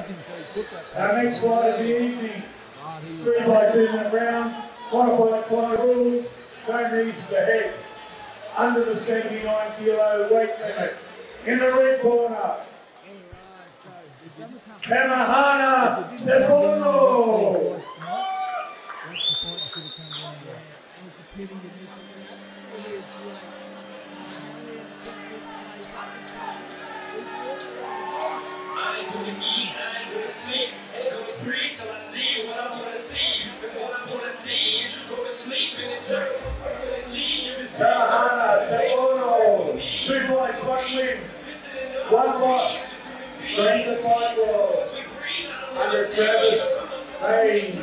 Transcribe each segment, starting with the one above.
Our next fight of the evening, 3 by 2 minute rounds, modified title rules, don't miss the head, under the 79 kilo weight limit. In the red corner, Tamahana Tepono. I ain't gonna eat, I ain't gonna sleep, ain't gonna breathe till I see what I wanna see. And what I wanna see is you go to sleep and it's over. Tamahana Tepono. 2 fights, 1 win, 1 loss. Trains at 5 balls. Under Travis Haynes.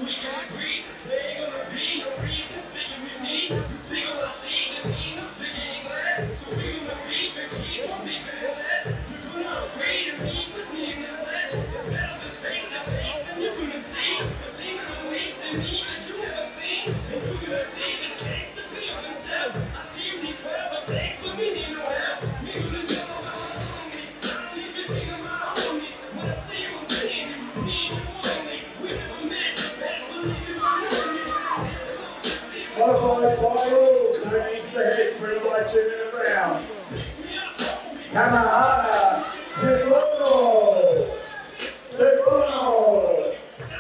Modified titles, no need to head, 3 by 2 minute rounds. Tamahana Tepono. Tepono.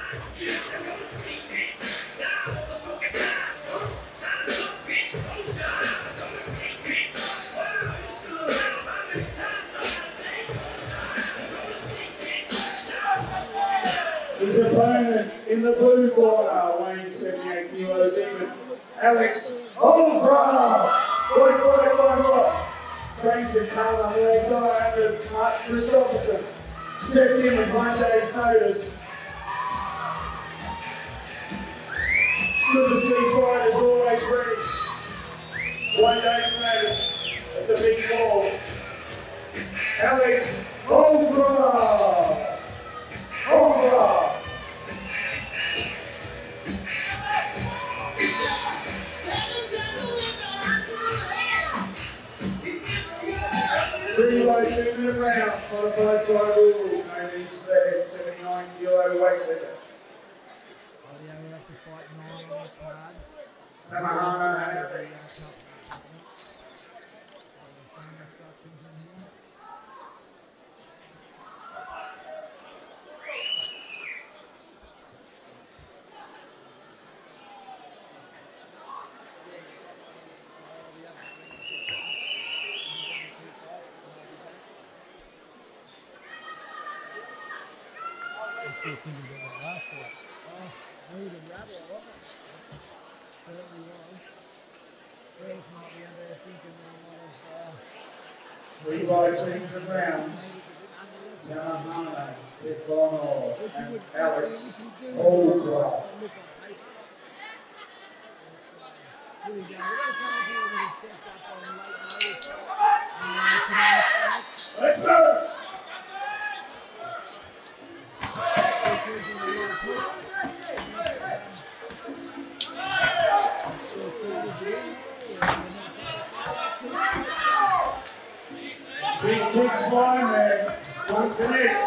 His opponent in the blue corner, weighing 78 kilos even, Alex Holcroft. Ross. Trains in Carla Muay Thai under Christopherson. Stepped in with 1 day's notice. Good to see fighters always ready. 1 day's notice. It's a big ball. Alex Holcroft. Holcroft. 3 by 2 minute round, modified title rules, no need to head, 79 kilo weight limit. Tamahana. Still thinking about that last one. Oh, he was a rebel, wasn't it? Certainly was. Wales might be out there thinking of 3 by 2 minute rounds. Tamahana Tepono and Alex Holcroft. Here we go. We're going to come up here with a step up on late notice. Let's go! Big kicks flying there. One connects.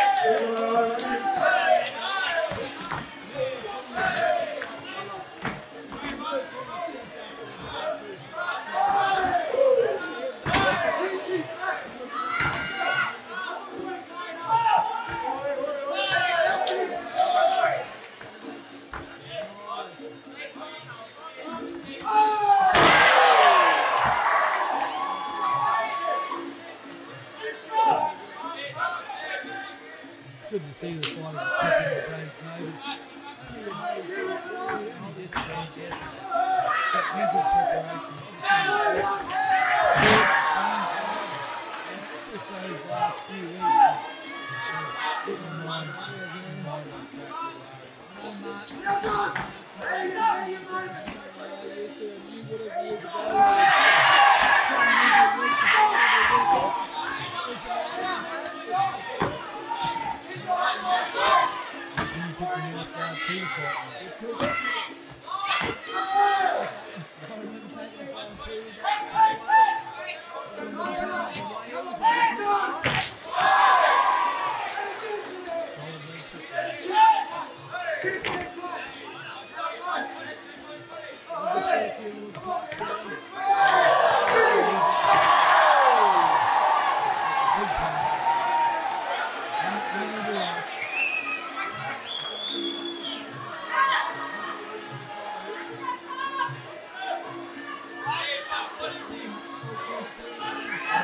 Good to see the fight of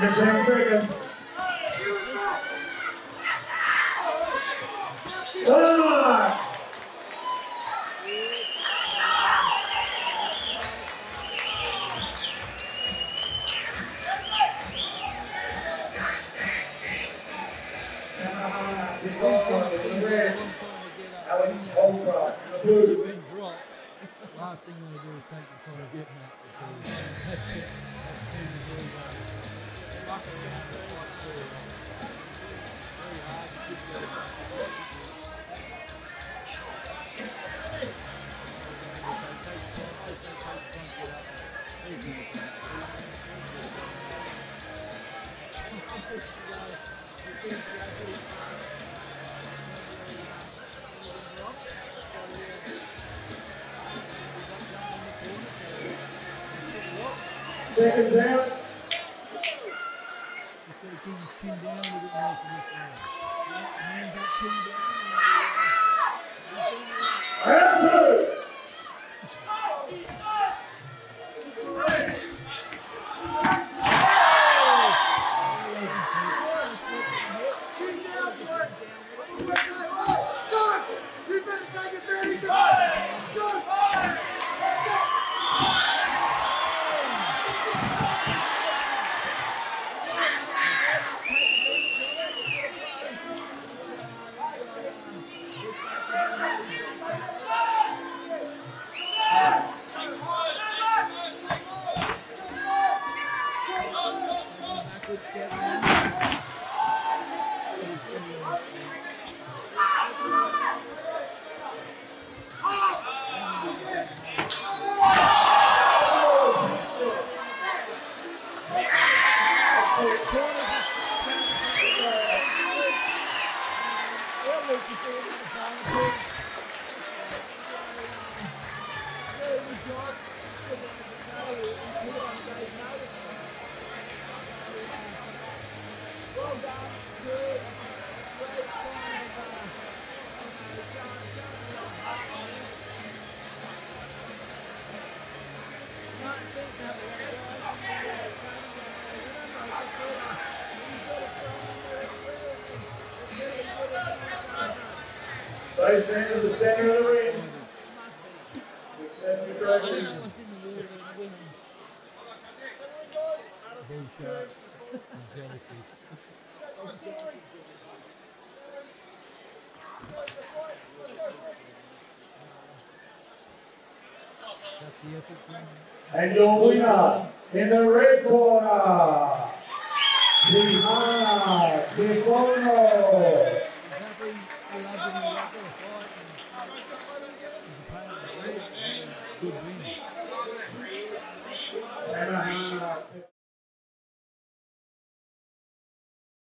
Under 10 seconds. One. Alex Holcroft in the blue. Been dropped. Last thing you want to do is take the time of getting that because that's it. That's really very bad. Fuck it down, that's like very hard to keep going back. Second down. Just got to keep his chin down a little bit more for this one. Hands up, chin down. Round two. Chin down, boy. Good. You better take advantage of it. Good. Both ends of the center of the ring. Accept your trophies. Bull shark and jellyfish. That's the epic thing. And your winner in the red corner, Johanna Tifono. Good win.